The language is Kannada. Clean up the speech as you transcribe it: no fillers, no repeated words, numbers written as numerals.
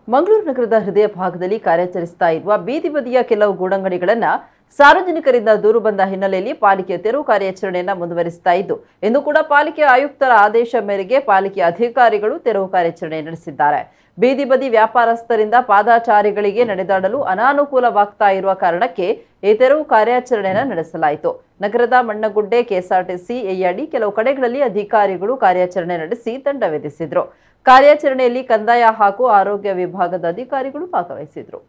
ಮಂಗಳೂರು ನಗರದ ಹೃದಯ ಭಾಗದಲ್ಲಿ ಕಾರ್ಯಾಚರಿಸುತ್ತಾ ಇರುವ ಬೀದಿ ಬದಿಯ ಕೆಲವು ಗೂಡಂಗಡಿಗಳನ್ನು ಸಾರ್ವಜನಿಕರಿಂದ ದೂರು ಬಂದ ಹಿನ್ನೆಲೆಯಲ್ಲಿ ಪಾಲಿಕೆ ತೆರವು ಕಾರ್ಯಾಚರಣೆಯನ್ನು ಮುಂದುವರಿಸುತ್ತಾ ಇದ್ದು ಇಂದು ಕೂಡ ಪಾಲಿಕೆ ಆಯುಕ್ತರ ಆದೇಶ ಮೇರೆಗೆ ಪಾಲಿಕೆ ಅಧಿಕಾರಿಗಳು ತೆರವು ಕಾರ್ಯಾಚರಣೆ ನಡೆಸಿದ್ದಾರೆ. ಬೀದಿ ಬದಿ ವ್ಯಾಪಾರಸ್ಥರಿಂದ ಪಾದಚಾರಿಗಳಿಗೆ ನಡೆದಾಡಲು ಅನಾನುಕೂಲವಾಗ್ತಾ ಇರುವ ಕಾರಣಕ್ಕೆ ಈ ತೆರವು ಕಾರ್ಯಾಚರಣೆಯನ್ನು ನಡೆಸಲಾಯಿತು. ನಗರದ ಮಣ್ಣಗುಡ್ಡೆ ಕೆಎಸ್ಆರ್ಟಿಸಿ ಎಐಡಿ ಕೆಲವು ಕಡೆಗಳಲ್ಲಿ ಅಧಿಕಾರಿಗಳು ಕಾರ್ಯಾಚರಣೆ ನಡೆಸಿ ದಂಡ ವಿಧಿಸಿದ್ರು. ಕಾರ್ಯಾಚರಣೆಯಲ್ಲಿ ಕಂದಾಯ ಹಾಗೂ ಆರೋಗ್ಯ ವಿಭಾಗದ ಅಧಿಕಾರಿಗಳು ಭಾಗವಹಿಸಿದ್ರು.